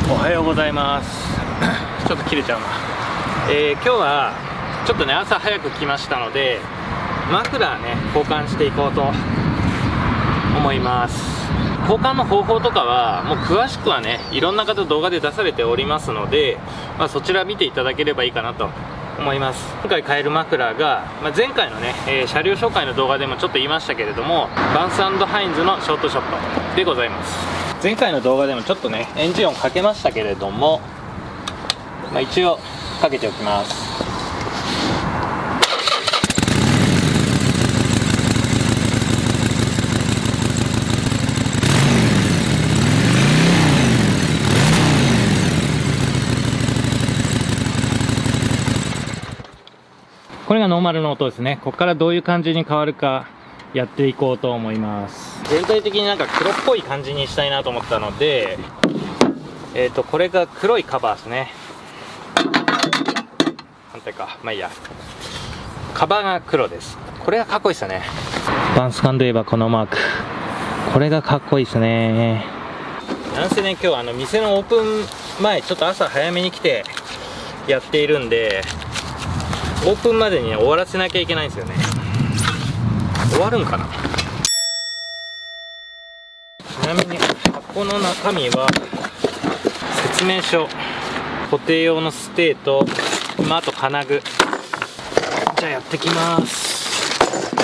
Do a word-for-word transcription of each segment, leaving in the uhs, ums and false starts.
おはようございます。ちょっと切れちゃうな。えー、今日はちょっとね朝早く来ましたのでマフラーね交換していこうと思います。交換の方法とかはもう詳しくはねいろんな方動画で出されておりますので、まあ、そちら見ていただければいいかなと思います。今回買えるマフラーが、まあ、前回のね、えー、車両紹介の動画でもちょっと言いましたけれどもバンス&ハインズのショートショットでございます。前回の動画でもちょっとねエンジン音かけましたけれども、まあ、一応かけておきます。これがノーマルの音ですね。ここからどういう感じに変わるかやっていこうと思います。全体的になんか黒っぽい感じにしたいなと思ったので、えっとこれが黒いカバーですね。反対か、まあいいや。カバーが黒です。これがかっこいいですよね。バンス缶といえばこのマーク、これがかっこいいですね。なんせね今日はあの店のオープン前ちょっと朝早めに来てやっているんでオープンまでに、ね、終わらせなきゃいけないんですよね。終わるんかな。ちなみに箱の中身は説明書、固定用のステーと、まあ、あと金具。じゃあやってきます。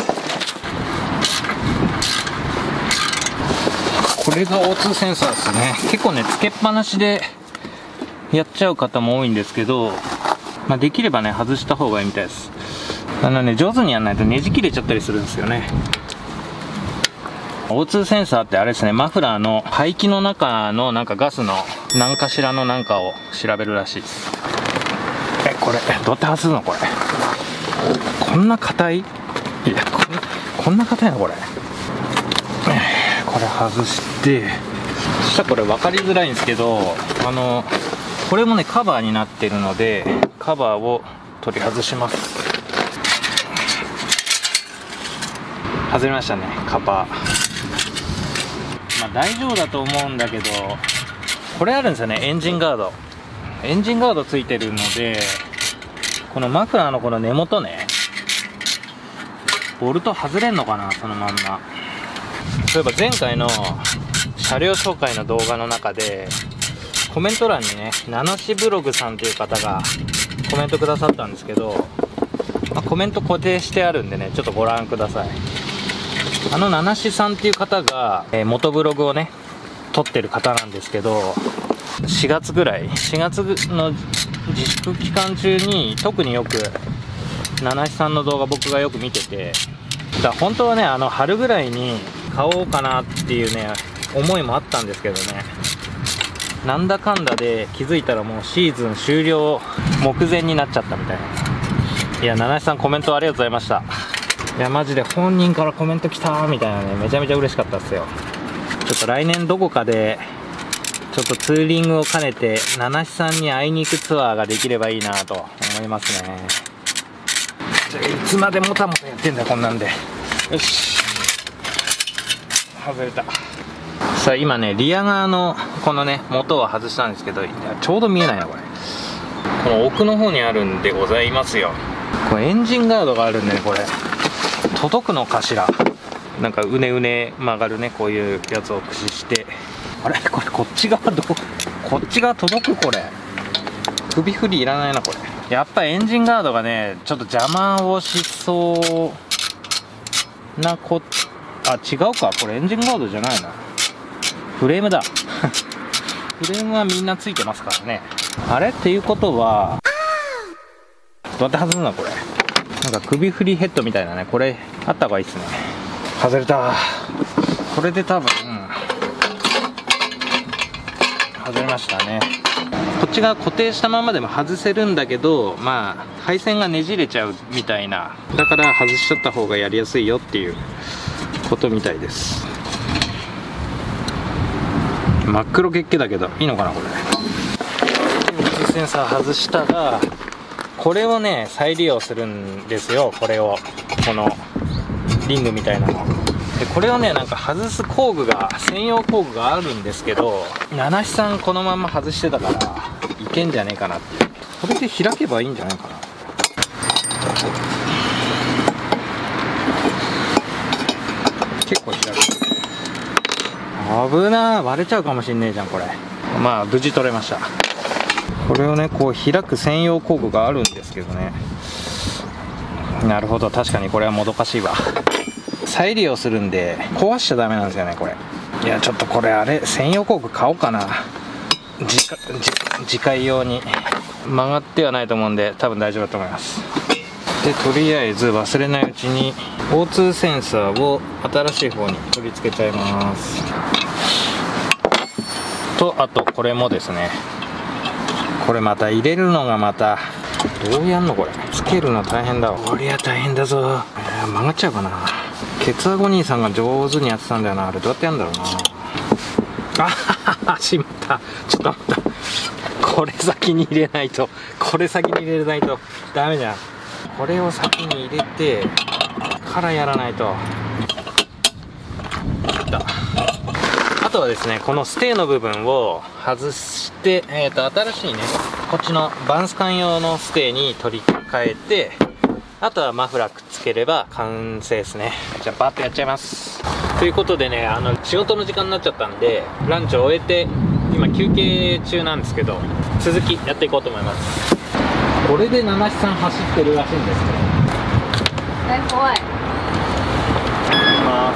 これが オーツー センサーですね。結構ねつけっぱなしでやっちゃう方も多いんですけど、まあ、できればね外した方がいいみたいです。あのね上手にやらないとねじ切れちゃったりするんですよね。 オーツー センサーってあれですね、マフラーの排気の中のなんかガスの何かしらのなんかを調べるらしいです。えこれどうやって外すのこれ。こんな硬い、いやこんなこんな硬いのこれ。これ外して、そしたらこれ分かりづらいんですけど、あのこれもねカバーになってるのでカバーを取り外します。外れましたねカバー。まあ大丈夫だと思うんだけど、これあるんですよね、エンジンガード。エンジンガードついてるのでこのマフラーのこの根元ねボルト外れんのかなそのまんま。そういえば前回の車両紹介の動画の中でコメント欄にねナナシブログさんという方がコメントくださったんですけど、まあ、コメント固定してあるんでねちょっとご覧ください。あのナナシさんっていう方が、えー、元ブログをね撮ってる方なんですけど、しがつぐらいしがつの自粛期間中に特によくナナシさんの動画僕がよく見てて、だから本当はねあの春ぐらいに買おうかなっていうね思いもあったんですけどね、なんだかんだで気づいたらもうシーズン終了目前になっちゃったみたいな。いやナナシさんコメントありがとうございました。いやマジで本人からコメント来たみたいなね、めちゃめちゃ嬉しかったですよ。ちょっと来年どこかでちょっとツーリングを兼ねてナナシさんに会いに行くツアーができればいいなと思いますね。じゃあいつまでもたもたやってんだこんなんで。よし外れた。さあ今ねリア側のこのね元を外したんですけど、いやちょうど見えないなこれ。この奥の方にあるんでございますよ。これエンジンガードがあるんでねこれ届くのかしら。なんかうねうね曲がるねこういうやつを駆使して、あれこれこっち側どここっち側届く。これ首振りいらないなこれ。やっぱエンジンガードがねちょっと邪魔をしそうなこあ違うか、これエンジンガードじゃないな、フレームだフレームはみんなついてますからね。あれっていうことはどうやって外すのこれ。なんか首振りヘッドみたいなねこれあった方がいいですね。外れた。これで多分、うん、外れましたね。こっちが固定したままでも外せるんだけど、まあ配線がねじれちゃうみたいな、だから外しちゃった方がやりやすいよっていうことみたいです。真っ黒血気だけどいいのかなこれ。オーツーセンサー外したらこれをね再利用するんですよ。これをこのリングみたいなので、 これをねなんか外す工具が専用工具があるんですけど、七七さんこのまま外してたからいけんじゃねえかなっていう。これで開けばいいんじゃないかな。結構開く。危なー、割れちゃうかもしんねえじゃんこれ。まあ無事取れました。これをねこう開く専用工具があるんですけどね。なるほど、確かにこれはもどかしいわ。再利用するんで壊しちゃダメなんですよねこれ。いやちょっとこれあれ専用工具買おうかな。次回次回用に。曲がってはないと思うんで多分大丈夫だと思います。でとりあえず忘れないうちに オーツー センサーを新しい方に取り付けちゃいますと、あとこれもですね、これまた入れるのがまたどうやんのこれ。つけるの大変だわ。こりゃ大変だぞ。えー、曲がっちゃうかな。ケツアゴ兄さんが上手にやってたんだよな。あれどうやってやるんだろうな。あははは、しまった。ちょっと待った。これ先に入れないと、これ先に入れないとダメじゃん。これを先に入れてからやらないと。あとはですね、このステーの部分を外して、えーと、新しいね、こっちのバンスカン用のステーに取り替えて、あとはマフラーくっつければ完成ですね。じゃあバッとやっちゃいます。ということでね、あの仕事の時間になっちゃったんでランチを終えて今休憩中なんですけど、続きやっていこうと思います。これで七七さん走ってるらしいんですけど、 え、怖い。 いきます。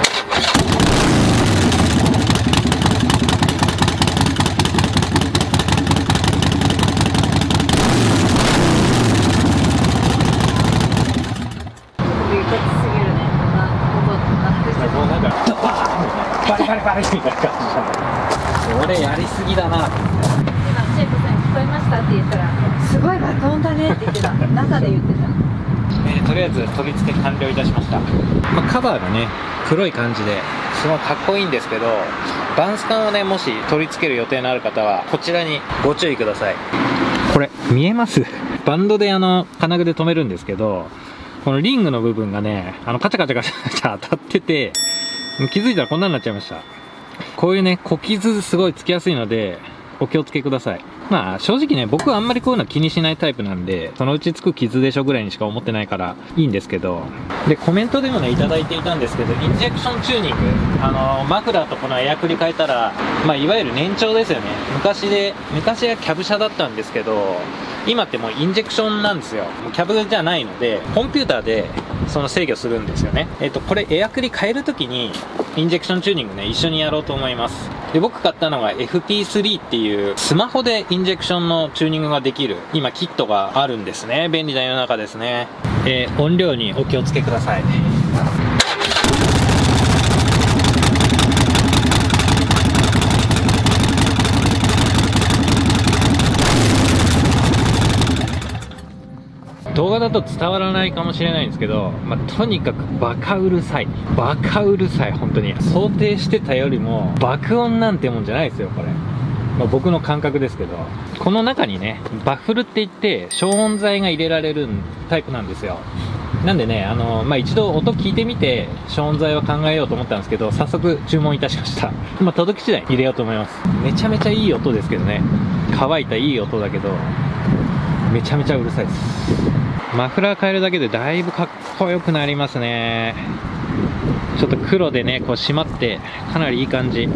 バリバリバリみたいな感じなんだ。俺やりすぎだな。 今シェイクさんに聞こえましたって言ったら、すごい爆音だねって言ってた。中で言ってた。 えー、とりあえず取り付け完了いたしました。まあ、カバーがね黒い感じですごいかっこいいんですけど、バンスカンをねもし取り付ける予定のある方はこちらにご注意ください。これ見えます？バンドであの金具で留めるんですけど、このリングの部分がねあのカチャカチャカチャカチャ当たってて、気づいたらこんなになっちゃいました。こういうね小傷すごいつきやすいのでお気をつけください。まあ正直ね僕はあんまりこういうの気にしないタイプなんで、そのうちつく傷でしょぐらいにしか思ってないからいいんですけど、でコメントでもねいただいていたんですけど、インジェクションチューニング、あのマフラーとこのエアクリ変えたら、まあいわゆる年長ですよね。昔で昔はキャブ車だったんですけど、今ってもうインジェクションなんですよ。キャブじゃないのでコンピューターでその制御するんですよね。えっとこれエアクリ変えるときにインジェクションチューニングね一緒にやろうと思います。で僕買ったのが エフピースリー っていうスマホでインジェクションのチューニングができる今キットがあるんですね。便利な世の中ですね。えー、音量にお気をつけください。動画だと伝わらないかもしれないんですけど、まあ、とにかくバカうるさい。バカうるさい、本当に。想定してたよりも爆音なんてもんじゃないですよ、これ。まあ、僕の感覚ですけど。この中にね、バッフルって言って消音材が入れられるタイプなんですよ。なんでね、あの、まあ、一度音聞いてみて消音材は考えようと思ったんですけど、早速注文いたしました。まあ、届き次第入れようと思います。めちゃめちゃいい音ですけどね。乾いたいい音だけど、めちゃめちゃうるさいです。マフラー変えるだけでだいぶかっこよくなりますね。ちょっと黒でねこう締まってかなりいい感じ。う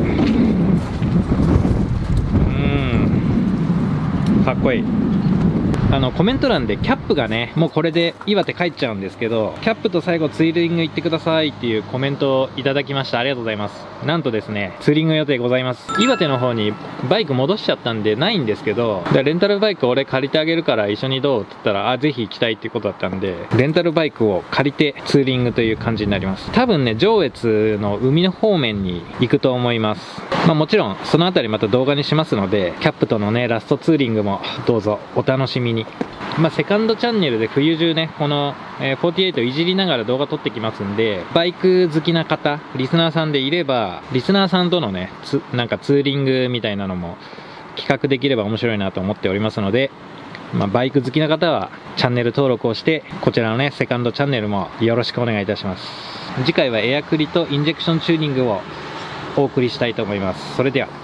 ーん、かっこいい。あのコメント欄でキャップがねもうこれで岩手帰っちゃうんですけど、キャップと最後ツーリング行ってくださいっていうコメントをいただきました。ありがとうございます。なんとですねツーリング予定ございます。岩手の方にバイク戻しちゃったんでないんですけど、レンタルバイク俺借りてあげるから一緒にどうって言ったら、あぜひ行きたいっていうことだったんで、レンタルバイクを借りてツーリングという感じになります。多分ね上越の海の方面に行くと思います。まあもちろんそのあたりまた動画にしますので、キャップとのねラストツーリングもどうぞお楽しみに。まあ、セカンドチャンネルで冬中ねこの、えー、フォーティエイトいじりながら動画撮ってきますんで、バイク好きな方リスナーさんでいれば、リスナーさんとのねつなんかツーリングみたいなのも企画できれば面白いなと思っておりますので、 まあ、バイク好きな方はチャンネル登録をして、こちらのねセカンドチャンネルもよろしくお願いいたします。次回はエアクリとインジェクションチューニングをお送りしたいと思います。それでは。